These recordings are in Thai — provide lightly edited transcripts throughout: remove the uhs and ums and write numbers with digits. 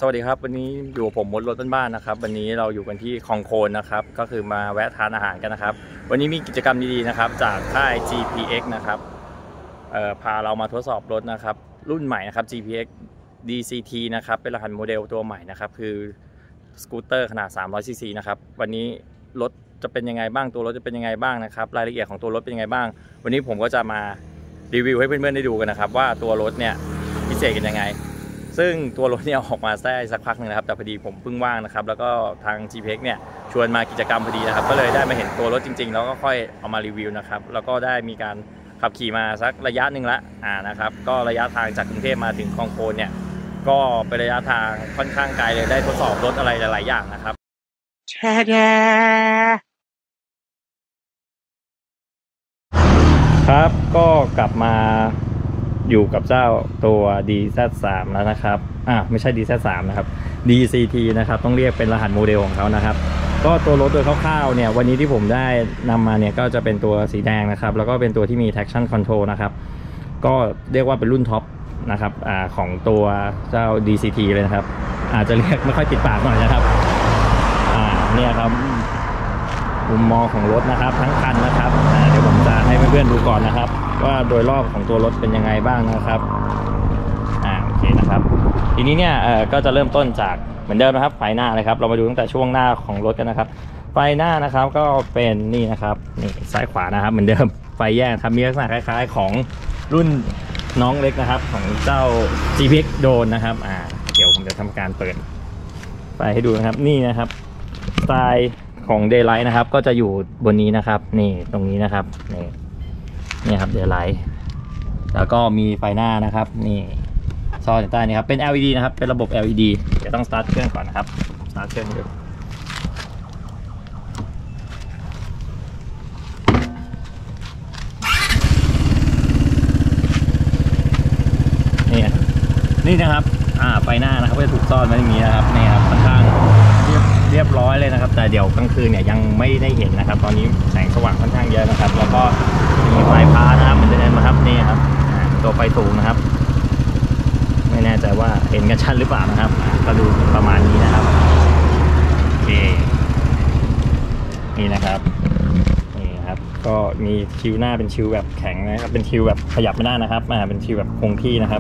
สวัสดีครับวันนี้อยู่ผมมดรถบ้านๆนะครับวันนี้เราอยู่กันที่คลองโคนนะครับก็คือมาแวะทานอาหารกันนะครับวันนี้มีกิจกรรมดีๆนะครับจากค่าย GPX นะครับพาเรามาทดสอบรถนะครับรุ่นใหม่นะครับ GPX DCT นะครับเป็นรหัสโมเดลตัวใหม่นะครับคือสกูตเตอร์ขนาด 300cc นะครับวันนี้รถจะเป็นยังไงบ้างตัวรถจะเป็นยังไงบ้างนะครับรายละเอียดของตัวรถเป็นยังไงบ้างวันนี้ผมก็จะมารีวิวให้เพื่อนๆได้ดูกันนะครับว่าตัวรถเนี่ยพิเศษกันยังไงซึ่งตัวรถเนี่ยออกมาได้สักพักหนึ่งนะครับแต่พอดีผมเพิ่งว่างนะครับแล้วก็ทาง GPX เนี่ยชวนมากิจกรรมพอดีนะครับก็เลยได้มาเห็นตัวรถจริงๆแล้วก็ค่อยเอามารีวิวนะครับแล้วก็ได้มีการขับขี่มาสักระยะหนึ่งละนะครับก็ระยะทางจากกรุงเทพมาถึงคลองโคนเนี่ยก็เป็นระยะทางค่อนข้างไกลเลยได้ทดสอบรถอะไรหลายๆอย่างนะครับครับก็กลับมาอยู่กับเจ้าตัว DZ3 แล้วนะครับไม่ใช่ DZ3 นะครับ DCT นะครับต้องเรียกเป็นรหัสโมเดลของเขานะครับก็ตัวรถโดยคร่าวๆเนี่ยวันนี้ที่ผมได้นำมาเนี่ยก็จะเป็นตัวสีแดงนะครับแล้วก็เป็นตัวที่มี traction control นะครับก็เรียกว่าเป็นรุ่นท็อปนะครับของตัวเจ้า DCT เลยนะครับอาจจะเรียกไม่ค่อยติดปากหน่อยนะครับเนี่ยครับมุมมองของรถนะครับทั้งคันนะครับเดี๋ยวผมจะให้เพื่อนๆดูก่อนนะครับว่าโดยรอบของตัวรถเป็นยังไงบ้างนะครับโอเคนะครับทีนี้เนี่ยก็จะเริ่มต้นจากเหมือนเดิมนะครับไฟหน้าเลยครับเรามาดูตั้งแต่ช่วงหน้าของรถกันนะครับไฟหน้านะครับก็เป็นนี่นะครับนี่ซ้ายขวานะครับเหมือนเดิมไฟแยกครับมีลักษณะคล้ายๆของรุ่นน้องเล็กนะครับของเจ้า GPX โดนนะครับเดี๋ยวผมจะทำการเปิดไฟให้ดูนะครับนี่นะครับสไตล์ของ Daylight นะครับก็จะอยู่บนนี้นะครับนี่ตรงนี้นะครับนี่ครับ Daylight แล้วก็มีไฟหน้านะครับนี่ซ่อนอยู่ใต้นี้ครับเป็น LED นะครับเป็นระบบ LED เดี๋ยวต้องสตาร์ทเครื่องก่อนนะครับสตาร์ทเครื่องดูนี่นะครับไฟหน้านะครับก็จะถูกซ่อนไว้อย่างนี้นะครับนี่ครับค่อนข้างเรียบร้อยเลยนะครับแต่เดี๋ยวกลางคืนเนี่ยยังไม่ได้เห็นนะครับตอนนี้แสงสว่างค่อนข้างเยอะนะครับแล้วก็มีไฟพานะครับมันจะเดินมาครับนี่ครับตัวไฟสูงนะครับไม่แน่ใจว่าเห็นกันชัดหรือเปล่านะครับก็ดูประมาณนี้นะครับโอเคนี่นะครับก็มีคิวหน้าเป็นคิวแบบแข็งนะครับเป็นคิวแบบขยับไม่ได้นะครับเป็นคิวแบบคงที่นะครับ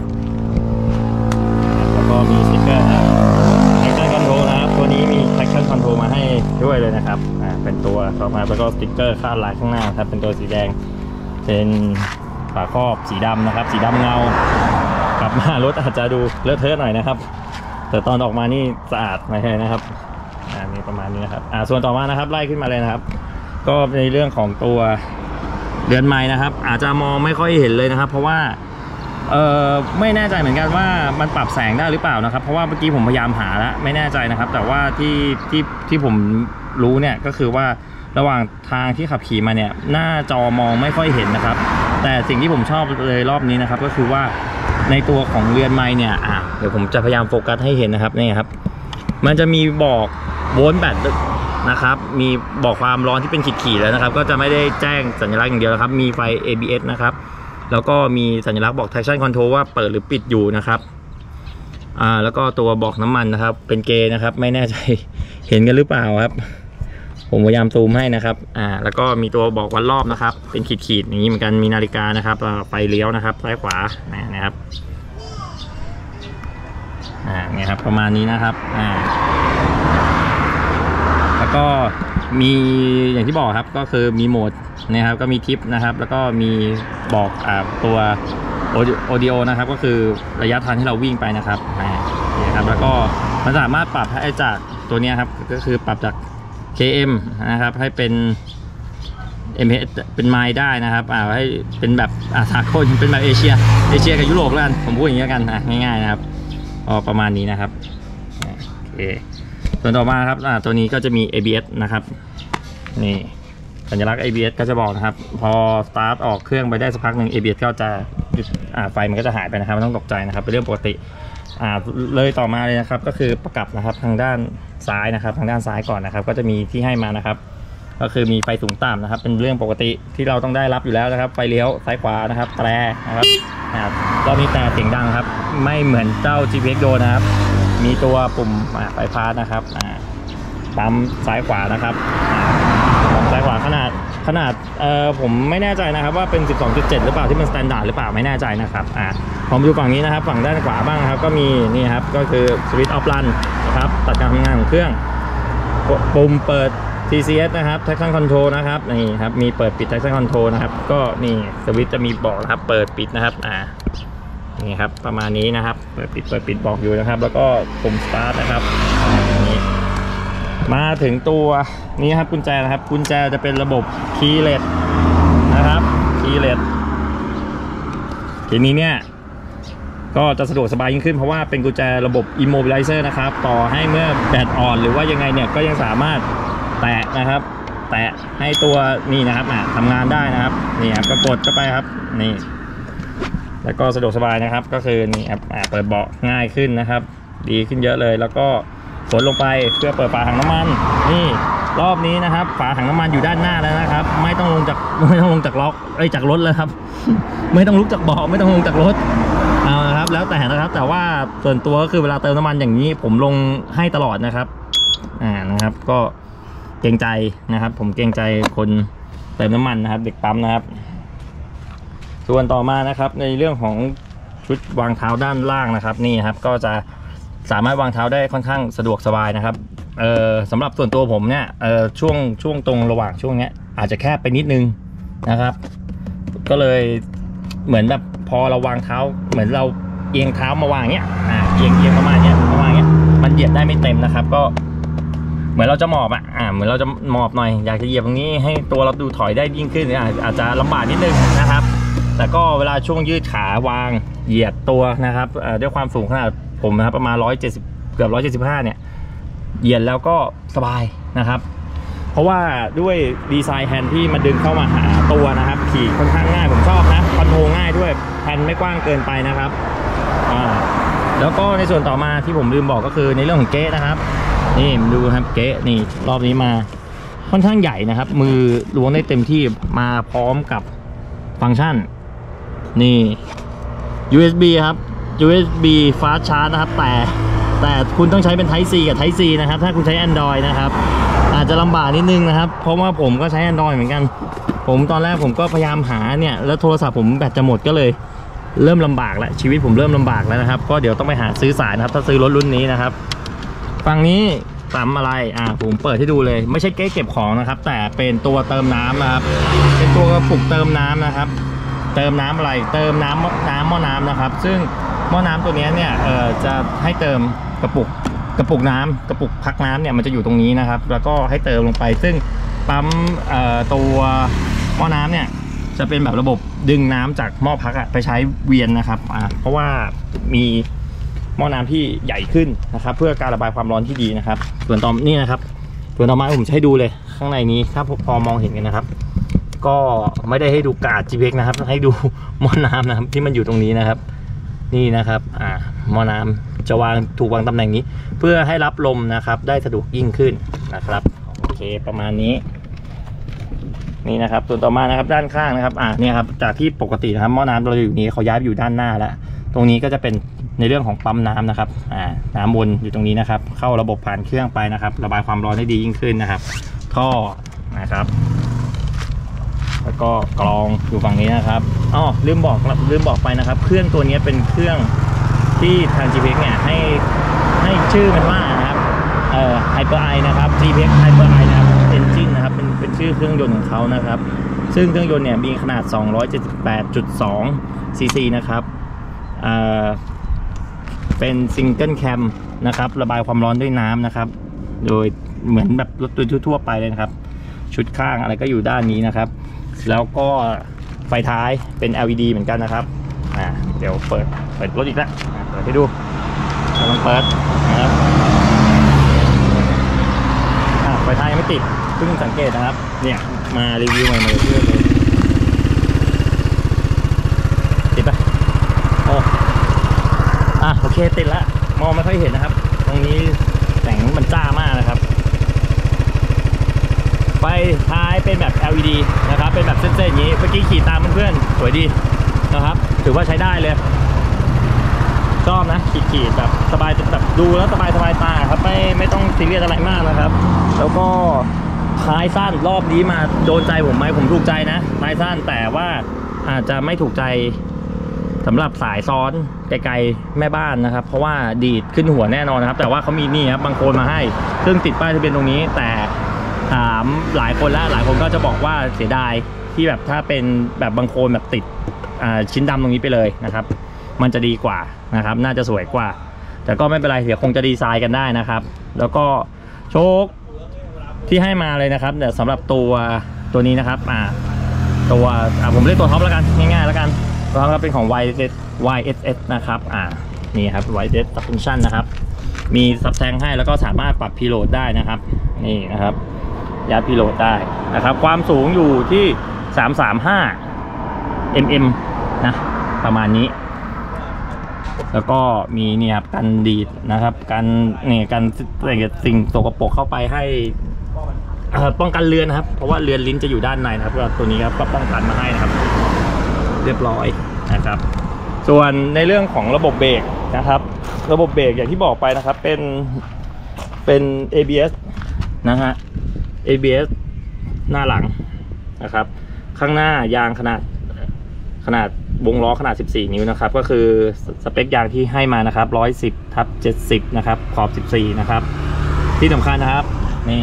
แล้วก็มีสติ๊กเกอร์traction control นะครับตัวนี้มี traction control มาให้ด้วยเลยนะครับเป็นตัวต่อมาแล้วก็สติ๊กเกอร์คาดลายข้างหน้าครับเป็นตัวสีแดงเป็นฝาครอบสีดำนะครับสีดำเงากลับมารถอาจจะดูเลอะเทอะหน่อยนะครับแต่ตอนออกมานี่สะอาดไม่ใช่นะครับมีประมาณนี้นะครับส่วนต่อมานะครับไล่ขึ้นมาเลยนะครับก็ในเรื่องของตัวเรือนไม้นะครับอาจจะมองไม่ค่อยเห็นเลยนะครับเพราะว่าไม่แน่ใจเหมือนกันว่ามันปรับแสงได้หรือเปล่านะครับเพราะว่าเมื่อกี้ผมพยายามหาแล้วไม่แน่ใจนะครับแต่ว่าที่ผมรู้เนี่ยก็คือว่าระหว่างทางที่ขับขี่มาเนี่ยหน้าจอมองไม่ค่อยเห็นนะครับแต่สิ่งที่ผมชอบเลยรอบนี้นะครับก็คือว่าในตัวของเรือนไม้เนี่ยเดี๋ยวผมจะพยายามโฟกัสให้เห็นนะครับนี่ครับมันจะมีบอกโวลต์แบตนะครับมีบอกความร้อนที่เป็นขีดๆแล้วนะครับก็จะไม่ได้แจ้งสัญลักษณ์อย่างเดียวนะครับมีไฟ ABS นะครับแล้วก็มีสัญลักษณ์บอก traction control ว่าเปิดหรือปิดอยู่นะครับแล้วก็ตัวบอกน้ำมันนะครับเป็นเกย์นะครับไม่แน่ใจเห็นกันหรือเปล่าครับผมพยายามซูมให้นะครับแล้วก็มีตัวบอกวัดรอบนะครับเป็นขีดๆอย่างนี้เหมือนกันมีนาฬิกานะครับไฟเลี้ยวนะครับซ้ายขวานะครับเนี่ยครับประมาณนี้นะครับแล้วก็มีอย่างที่บอกครับก็คือมีโหมดนะครับก็มีทิปนะครับแล้วก็มีบอกตัวออดิโอนะครับก็คือระยะทางที่เราวิ่งไปนะครับนี่ครับแล้วก็มันสามารถปรับให้จากตัวนี้ครับก็คือปรับจาก km นะครับให้เป็น ms เป็นไมล์ได้นะครับให้เป็นแบบสากลเป็นแบบเอเชียกับยุโรปแล้วกันผมพูดอย่างนี้กันง่ายๆนะครับประมาณนี้นะครับโอเคส่วนต่อมาครับตัวนี้ก็จะมี ABS นะครับนี่สัญลักษณ์ ABS ก็จะบอกนะครับพอสตาร์ทออกเครื่องไปได้สักพักหนึ่ง ABS ก็จะไฟมันก็จะหายไปนะครับไม่ต้องตกใจนะครับเป็นเรื่องปกติเลยต่อมาเลยนะครับก็คือประกับนะครับทางด้านซ้ายนะครับทางด้านซ้ายก่อนนะครับก็จะมีที่ให้มานะครับก็คือมีไฟสูงต่ำนะครับเป็นเรื่องปกติที่เราต้องได้รับอยู่แล้วนะครับไฟเลี้ยวซ้ายขวานะครับแตรนะครับก็มีแต่เสียงดังครับไม่เหมือนเจ้า GPX โดนนะครับมีตัวปุ่มไฟฟ้านะครับปั๊มซ้ายขวานะครับปั๊มซ้ายขวาขนาดผมไม่แน่ใจนะครับว่าเป็น 12.7 หรือเปล่าที่มันสแตนดาร์ดหรือเปล่าไม่แน่ใจนะครับผมดูฝั่งนี้นะครับฝั่งด้านขวาบ้างครับก็มีนี่ครับก็คือสวิตช์ออฟรันนะครับตัดการทำงานของเครื่องปุ่มเปิด TCS นะครับ Traction Control นะครับนี่ครับมีเปิดปิด Traction Control นะครับก็นี่สวิตช์จะมีบอกนะครับเปิดปิดนะครับนี่ครับประมาณนี้นะครับเปิดปิดบอกอยู่นะครับแล้วก็ปุ่ม Start นะครับนี้มาถึงตัวนี้ครับกุญแจนะครับกุญแจจะเป็นระบบ Keyless นะครับ Keyless ทีนี้เนี่ยก็จะสะดวกสบายยิ่งขึ้นเพราะว่าเป็นกุญแจระบบ Immobilizer นะครับต่อให้เมื่อแบตอ่อนหรือว่ายังไงเนี่ยก็ยังสามารถแตะนะครับแตะให้ตัวนี่นะครับทำงานได้นะครับนี่ครับก็กดเข้าไปครับนี่แล้วก็สะดวกสบายนะครับก็คือนี่ครับเปิดเบาะง่ายขึ้นนะครับดีขึ้นเยอะเลยแล้วก็กดลงไปเพื่อเปิดฝาถังน้ำมันนี่รอบนี้นะครับฝาถังน้ำมันอยู่ด้านหน้าแล้วนะครับไม่ต้องลงจากล็อกจากรถแล้วครับ ไม่ต้องลุกจากเบาะไม่ต้องลงจากรถเอานะครับแล้วแต่นะครับแต่ว่าส่วนตัวก็คือเวลาเติมน้ำมันอย่างนี้ผมลงให้ตลอดนะครับนะครับก็เกรงใจนะครับผมเกรงใจคนเติมน้ำมันนะครับเด็กปั๊มนะครับส่วนต่อมานะครับในเรื่องของชุดวางเท้าด้านล่างนะครับนี่ครับก็จะสามารถวางเท้าได้ค่อนข้างสะดวกสบายนะครับสำหรับส่วนตัวผมเนี่ยช่วงตรงระหว่างช่วงนี้อาจจะแคบไปนิดนึงนะครับก็เลยเหมือนแบบพอเราวางเท้าเหมือนเราเอียงเท้ามาวางเนี้ยเอียงประมาณเนี้ยมันเหยียบได้ไม่เต็มนะครับก็เหมือนเราจะหมอบเหมือนเราจะหมอบหน่อยอยากจะเหยียบตรงนี้ให้ตัวเราดูถอยได้ยิ่งขึ้นอาจจะลำบากนิดนึงนะครับแต่ก็เวลาช่วงยืดขาวางเหยียดตัวนะครับด้วยความสูงขนาดผมนะครับประมาณ170เกือบ175เนี่ยเหยียดแล้วก็สบายนะครับเพราะว่าด้วยดีไซน์แฮนด์ที่มันดึงเข้ามาหาตัวนะครับขี่ค่อนข้างง่ายผมชอบนะคอนโทรลง่ายด้วยแฮนด์ไม่กว้างเกินไปนะครับแล้วก็ในส่วนต่อมาที่ผมลืมบอกก็คือในเรื่องของเก๊ะนะครับนี่ดูครับเก๊ะนี่รอบนี้มาค่อนข้างใหญ่นะครับมือล้วงได้เต็มที่มาพร้อมกับฟังก์ชันนี่ USB ครับ USB Fast Charge นะครับแต่คุณต้องใช้เป็น Type C กับ Type C นะครับถ้าคุณใช้ Android นะครับอาจจะลำบากนิดนึงนะครับเพราะว่าผมก็ใช้ Android เหมือนกันผมตอนแรกผมก็พยายามหาเนี่ยแล้วโทรศัพท์ผมแบตจะหมดก็เลยเริ่มลำบากแล้วชีวิตผมเริ่มลำบากแล้วนะครับก็เดี๋ยวต้องไปหาซื้อสายนะครับถ้าซื้อรถรุ่นนี้นะครับฝั่งนี้ปั๊มอะไรผมเปิดให้ดูเลยไม่ใช่เก๊ะเก็บของนะครับแต่เป็นตัวเติมน้ำนะครับเป็นตัวกระปุกเติมน้ำนะครับเติมน้ำอะไรเติมน้ำหม้อน้ำนะครับซึ่งหม้อน้ำตัวนี้เนี่ยจะให้เติมกระปุกน้ำกระปุกพักน้ำเนี่ยมันจะอยู่ตรงนี้นะครับแล้วก็ให้เติมลงไปซึ่งปั๊มตัวหม้อน้ำเนี่ยจะเป็นแบบระบบดึงน้ำจากหม้อพักไปใช้เวียนนะครับเพราะว่ามีหม้อน้ำที่ใหญ่ขึ้นนะครับเพื่อการระบายความร้อนที่ดีนะครับส่วนต่อนี่นะครับส่วนต่อมาผมจะให้ดูเลยข้างในนี้ถ้าพอมองเห็นกันนะครับก็ไม่ได้ให้ดูการ์ด GPS นะครับให้ดูหม้อน้ำนะครับที่มันอยู่ตรงนี้นะครับนี่นะครับหม้อน้ำจะถูกวางตำแหน่งนี้เพื่อให้รับลมนะครับได้สะดวกยิ่งขึ้นนะครับโอเคประมาณนี้นี่นะครับส่วนต่อมานะครับด้านข้างนะครับเนี่ยครับจากที่ปกตินะครับหม้อน้ำเราอยู่นี้เขาย้ายไปอยู่ด้านหน้าแล้วตรงนี้ก็จะเป็นในเรื่องของปั๊มน้ำนะครับน้ำวนอยู่ตรงนี้นะครับเข้าระบบผ่านเครื่องไปนะครับระบายความร้อนได้ดียิ่งขึ้นนะครับท่อนะครับแล้วก็กรองอยู่ฝั่งนี้นะครับลืมบอกไปนะครับเครื่องตัวนี้เป็นเครื่องที่ทาง GPX เนี่ยให้ชื่อมันว่านะครับHyper I นะครับ GPX Hyper I นะครับ Engine นะครับเป็นชื่อเครื่องยนต์ของเขานะครับซึ่งเครื่องยนต์เนี่ยมีขนาด 278.2 cc นะครับเป็นซิงเกิลแคมนะครับระบายความร้อนด้วยน้ำนะครับโดยเหมือนแบบรถทั่วไปเลยนะครับชุดข้างอะไรก็อยู่ด้านนี้นะครับแล้วก็ไฟท้ายเป็น LED เหมือนกันนะครับเดี๋ยวเปิดรถอีกแล้วเปิดให้ดูลองเปิดนะครับไฟท้ายยังไม่ติดเพิ่งสังเกตนะครับเนี่ยมารีวิวใหม่ๆเรื่อยเลยติดปะโอเคติดแล้วมองไม่ค่อยเห็นนะครับตรงนี้แต่งมันจ้ามากนะครับไฟท้ายเป็นแบบ LED นะครับเป็นแบบเส้นๆอย่างนี้เมื่อกี้ขี่ตามเพื่อนๆสวยดีนะครับถือว่าใช้ได้เลยชอบนะขีดแบบสบายแบบดูแล้วสบายตาครับไม่ต้องซีเรียสอะไรมากนะครับแล้วก็ท้ายสั้นรอบนี้มาโดนใจผมไหมผมถูกใจนะท้ายสั้นแต่ว่าอาจจะไม่ถูกใจสำหรับสายซ้อนไกลๆแม่บ้านนะครับเพราะว่าดีดขึ้นหัวแน่นอนนะครับแต่ว่าเขามีนี่ครับบางโคนมาให้ซึ่งติดป้ายทะเบียนตรงนี้แต่ถามหลายคนแล้วหลายคนก็จะบอกว่าเสียดายที่แบบถ้าเป็นแบบบางโคนแบบติดชิ้นดำตรงนี้ไปเลยนะครับมันจะดีกว่านะครับน่าจะสวยกว่าแต่ก็ไม่เป็นไรเดี๋ยวคงจะดีไซน์กันได้นะครับแล้วก็โชคที่ให้มาเลยนะครับเดี๋ยวสำหรับตัวนี้นะครับผมเรียกตัวท็อปแล้วกันง่ายๆแล้วกันตัวท็อปเป็นของ YSS นะครับนี่ครับ YSS Suspension นะครับมีซับแทงให้แล้วก็สามารถปรับพีโหลดได้นะครับนี่นะครับยัดพีโหลดได้นะครับความสูงอยู่ที่335 mm นะประมาณนี้แล้วก็มีนี่ครับกันดีดนะครับกันสิ่งสกปรกเข้าไปให้ป้องกันเรือนนะครับเพราะว่าเรือนลิ้นจะอยู่ด้านในนะครับตัวนี้ครับก็ป้องกันมาให้นะครับเรียบร้อยนะครับส่วนในเรื่องของระบบเบรกนะครับระบบเบรกอย่างที่บอกไปนะครับเป็น ABS นะฮะ ABS หน้าหลังนะครับข้างหน้ายางขนาดวงล้อขนาด14 นิ้วนะครับก็คือสเปคยางที่ให้มานะครับ110/70นะครับขอบ14นะครับที่สำคัญนะครับนี่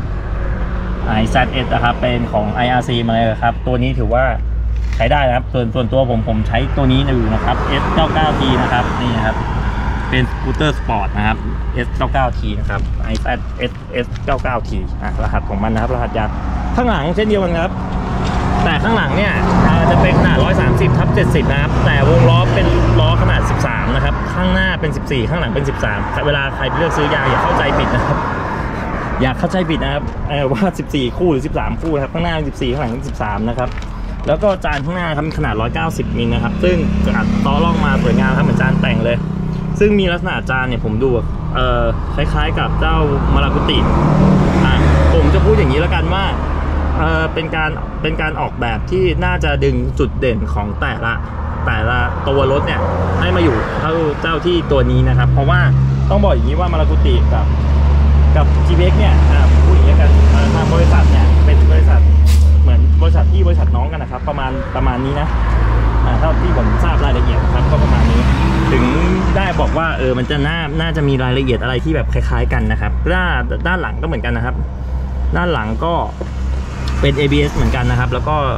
IZS นะครับเป็นของ IRC มาเลยครับตัวนี้ถือว่าใช้ได้นะครับส่วนตัวผมใช้ตัวนี้อยู่นะครับ S99T นะครับนี่ครับเป็นสกูตเตอร์สปอร์ตนะครับ S99T นะครับ IZS S99T รหัสของมันนะครับรหัสยางข้างหลังเช่นเดียวกันครับแต่ข้างหลังเนี่ยจะเป็นขนาด130/70นะครับแต่วงล้อเป็นล้อขนาด13นะครับข้างหน้าเป็น14ข้างหลังเป็น13เวลาใครเลือกซื้อยางอย่าเข้าใจผิดนะครับอยากเข้าใจผิดนะครับว่า14คู่หรือ13คู่ครับข้างหน้าเป็น14ข้างหลังเป็น13นะครับแล้วก็จานข้างหน้าครับมีขนาด190มิลนะครับซึ่งอัดต่อร่องมาสวยงามครับเหมือนจานแต่งเลยซึ่งมีลักษณะจานเนี่ยผมดูคล้ายๆกับเจ้ามารากุติผมจะพูดอย่างนี้แล้วกันว่าเป็นการออกแบบที่น่าจะดึงจุดเด่นของแต่ละตัวรถเนี่ยให้มาอยู่เจ้าที่ตัวนี้นะครับเพราะว่าต้องบอกอย่างนี้ว่ามารากุติกับ GPX เนี่ยพูดอย่างนี้กันทางบริษัทเนี่ยเป็นบริษัทเหมือนบริษัทน้องกันนะครับประมาณนี้นะเท่าที่ผมทราบรายละเอียดครับก็ประมาณนี้ถึงได้บอกว่ามันจะน่าจะมีรายละเอียดอะไรที่แบบคล้ายๆกันนะครับด้านหลังก็เหมือนกันนะครับด้านหลังก็เป็น ABS เหมือนกันนะครับแล้วก็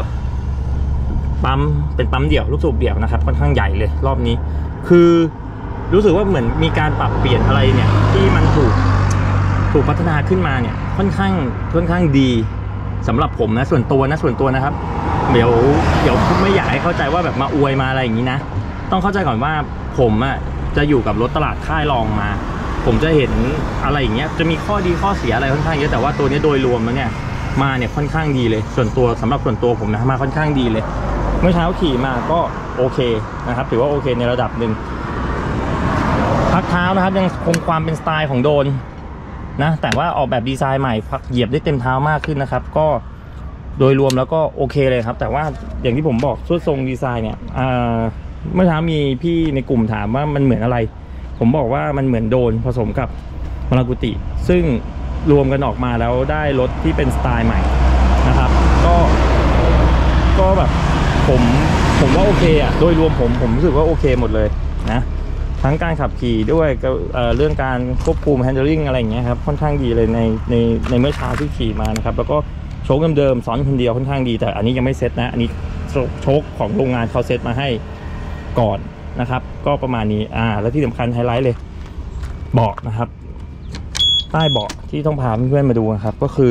เป็นปั๊มเดี่ยวลูกสูบเดี่ยวนะครับค่อนข้างใหญ่เลยรอบนี้คือรู้สึกว่าเหมือนมีการปรับเปลี่ยนอะไรเนี่ยที่มันถูกพัฒนาขึ้นมาเนี่ยค่อนข้างดีสำหรับผมนะส่วนตัวนะครับเดี๋ยวไม่อยากให้เข้าใจว่าแบบมาอวยมาอะไรอย่างนี้นะต้องเข้าใจก่อนว่าผมจะอยู่กับรถตลาดค่ายรองมาผมจะเห็นอะไรอย่างเงี้ยจะมีข้อดีข้อเสียอะไรค่อนข้างเยอะแต่ว่าตัวนี้โดยรวมแล้วเนี่ยมาเนี่ยค่อนข้างดีเลยสำหรับส่วนตัวผมนะมาค่อนข้างดีเลยเมื่อเช้าขี่มาก็โอเคนะครับถือว่าโอเคในระดับหนึ่งพักเท้านะครับยังคงความเป็นสไตล์ของโดนนะแต่ว่าออกแบบดีไซน์ใหม่เหยียบได้เต็มเท้ามากขึ้นนะครับก็โดยรวมแล้วก็โอเคเลยครับแต่ว่าอย่างที่ผมบอกส่วนทรงดีไซน์เนี่ยเมื่อเช้ามีพี่ในกลุ่มถามว่ามันเหมือนอะไรผมบอกว่ามันเหมือนโดนผสมกับมารากุติซึ่งรวมกันออกมาแล้วได้รถที่เป็นสไตล์ใหม่นะครับก็แบบผมว่าโอเคโดยรวมผมรู้สึกว่าโอเคหมดเลยนะทั้งการขับขี่ด้วยเรื่องการควบคุม handling อะไรอย่างเงี้ยครับค่อนข้างดีเลยในเมื่อเช้าที่ขี่มานะครับแล้วก็โชคเดิมๆซ้อนคนเดียวค่อนข้างดีแต่อันนี้ยังไม่เซ็ตนะอันนี้โชคของโรงงานเขาเซ็ตมาให้ก่อนนะครับก็ประมาณนี้แล้วที่สำคัญไฮไลท์เลยเบาะนะครับใต้เบาะที่ต้องพาเพื่อนๆมาดูนะครับก็คือ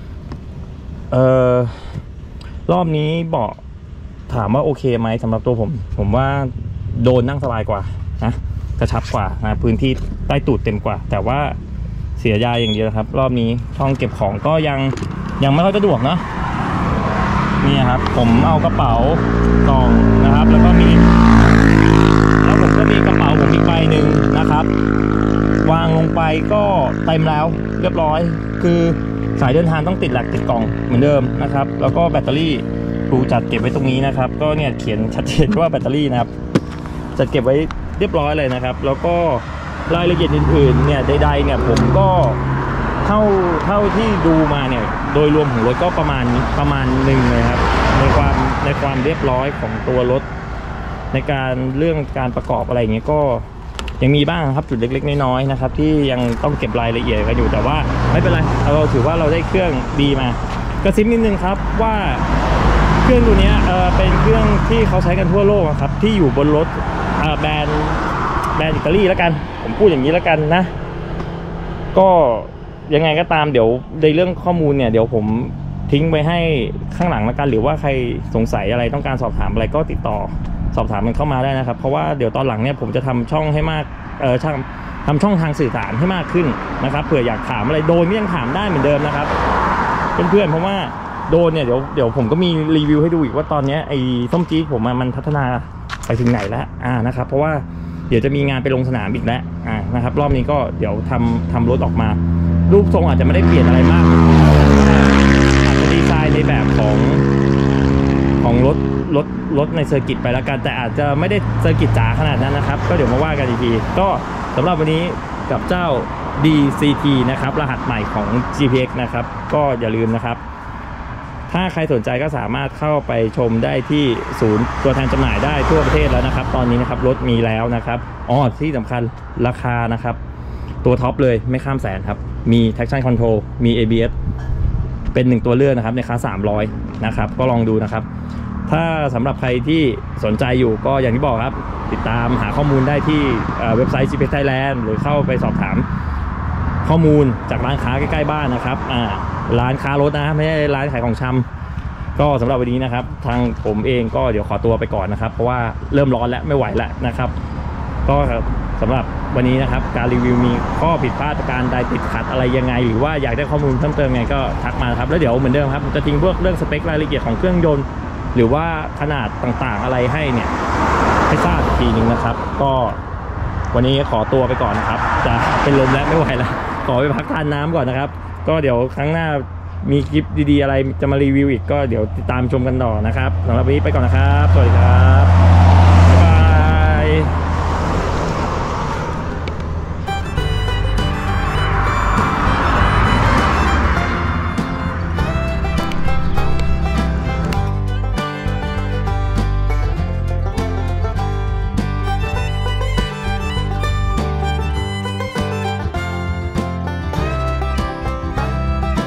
รอบนี้เบาะถามว่าโอเคไหมสำหรับตัวผมว่าโดนนั่งสบายกว่านะกระชับกว่านะพื้นที่ใต้ตูดเต็มกว่าแต่ว่าเสียยาอย่างเดียวครับรอบนี้ช่องเก็บของก็ยังไม่ค่อยสะดวกเนาะนี่ครับผมเอากระเป๋ากล่องนะครับแล้วผมก็มีกระเป๋าผมอีกใบหนึ่งนะครับวางลงไปก็เต็มแล้วเรียบร้อยคือสายเดินทางต้องติดแหลกติดกล่องเหมือนเดิมนะครับแล้วก็แบตเตอรี่ถูกจัดเก็บไว้ตรงนี้นะครับก็เนี่ยเขียนชัดเจนว่าแบตเตอรี่นะครับจัดเก็บไว้เรียบร้อยเลยนะครับแล้วก็รายละเอียดอื่นๆเนี่ยใดๆเนี่ยผมก็เท่าที่ดูมาเนี่ยโดยรวมของรถก็ประมาณหนึ่งเลยครับในความเรียบร้อยของตัวรถในการเรื่องการประกอบอะไรอย่างเงี้ยก็ยังมีบ้างครับจุดเล็กๆน้อยๆนะครับที่ยังต้องเก็บรายละเอียดกันอยู่แต่ว่าไม่เป็นไรเราถือว่าเราได้เครื่องดีมากระซิบนิดนึงครับว่าเครื่องตัวนี้เป็นเครื่องที่เขาใช้กันทั่วโลกครับที่อยู่บนรถแบรนด์อิตาลีแล้วกันผมพูดอย่างนี้แล้วกันนะก็ยังไงก็ตามเดี๋ยวในเรื่องข้อมูลเนี่ยเดี๋ยวผมทิ้งไว้ให้ข้างหลังแล้วกันหรือว่าใครสงสัยอะไรต้องการสอบถามอะไรก็ติดต่อสอบถามมันเข้ามาได้นะครับเพราะว่าเดี๋ยวตอนหลังเนี่ยผมจะทำช่องให้มากทำช่องทางสื่อสารให้มากขึ้นนะครับเผื่ออยากถามอะไรโดนก็ยังถามได้เหมือนเดิมนะครับเพื่อนๆเพราะว่าโดนเนี่ยเดี๋ยวผมก็มีรีวิวให้ดูอีกว่าตอนนี้ไอ้ส้มจี๊ดผมมันพัฒนาไปถึงไหนแล้วนะครับเพราะว่าเดี๋ยวจะมีงานไปลงสนามอีกแล้วนะครับรอบนี้ก็เดี๋ยวทำรถออกมารูปทรงอาจจะไม่ได้เปลี่ยนอะไรมากอาจจะดีไซน์ในแบบของรถในเซอร์กิตไปแล้วกันแต่อาจจะไม่ได้เซอร์กิตจ๋าขนาดนั้นนะครับก็เดี๋ยวมาว่ากันอีกทีก็สำหรับวันนี้กับเจ้า DCT นะครับรหัสใหม่ของ GPX นะครับก็อย่าลืมนะครับถ้าใครสนใจก็สามารถเข้าไปชมได้ที่ศูนย์ตัวแทนจำหน่ายได้ทั่วประเทศแล้วนะครับตอนนี้นะครับรถมีแล้วนะครับที่สำคัญราคานะครับตัวท็อปเลยไม่ข้ามแสนครับมี traction control มี ABS เป็น1ตัวเลือกนะครับในคลาส300นะครับก็ลองดูนะครับถ้าสำหรับใครที่สนใจอยู่ก็อย่างที่บอกครับติดตามหาข้อมูลได้ที่เว็บไซต์ GPX Thailand หรือเข้าไปสอบถามข้อมูลจากร้านค้าใกล้ๆบ้านนะครับร้านค้ารถนะไม่ใช่ร้านขายของชำก็สำหรับวันนี้นะครับทางผมเองก็เดี๋ยวขอตัวไปก่อนนะครับเพราะว่าเริ่มร้อนแล้วไม่ไหวแล้วนะครับก็สำหรับวันนี้นะครับการรีวิวมีข้อผิดพลาดประการใดติดขัดอะไรยังไงหรือว่าอยากได้ข้อมูลเพิ่มเติมไงก็ทักมาครับแล้วเดี๋ยวเหมือนเดิมครับจะทิ้งพวกเรื่องสเปครายละเอียดของเครื่องยนต์หรือว่าขนาดต่างๆอะไรให้เนี่ยให้ทราบอีกทีนึงนะครับก็วันนี้ขอตัวไปก่อนนะครับจะเป็นลมแล้วไม่ไหวแล้วขอไปพักทานน้ำก่อนนะครับก็เดี๋ยวครั้งหน้ามีคลิปดีๆอะไรจะมารีวิวอีกก็เดี๋ยวติดตามชมกันต่อนะครับสำหรับวันนี้ไปก่อนนะครับสวัสดีครับบ๊ายบาย